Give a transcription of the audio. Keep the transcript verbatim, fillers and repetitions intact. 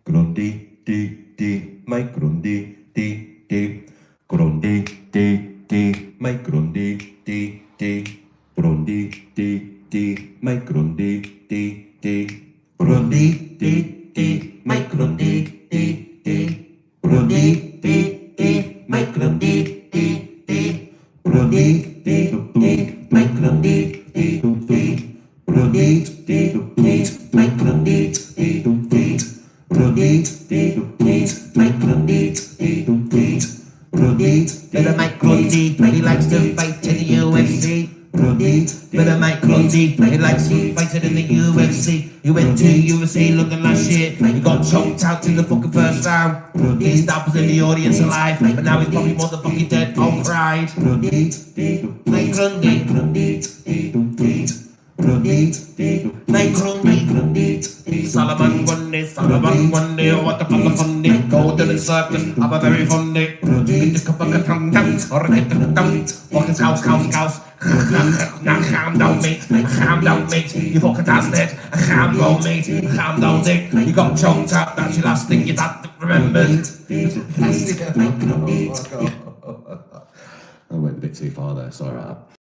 Grundy, D, D, Mike Grundy, D, D, Grundy, D, D, Mike Grundy, D, D, Grundy, D, D, Mike Grundy, D, D, Grundy, D, D, Mike Grundy, D, D, Grundy, D, D, Mike Grundy, D, D, Grundy, D, D, Mike Grundy, D, D, Grundy, D, D, Mike Grundy, D, D, Grundy, D, D, Mike Grundy, D, D, Grundy, Better Mike Grundy, he likes to fight in the U F C. Grundy, Better Mike Grundy, he likes to fight it in the U F C. He went to U F C looking like shit. He got choked out in the fucking first round. He stopped in the audience alive, but now he's probably motherfucking dead. Oh, cried. Mike Grundy, Mike Grundy, Solomon Grundy, Solomon Grundy, what the fuck funny? Go to the circus, have a very fun day. Get the cup of a tongue down, or get the tongue. Fucking Scouse, Scouse, Scouse. Now calm down, mate. Calm down, mate. You fucking bastard. Calm down, mate. Calm down, dick. You got choked out. That's your last thing you had remembered. I went a bit too far there. Sorry about that.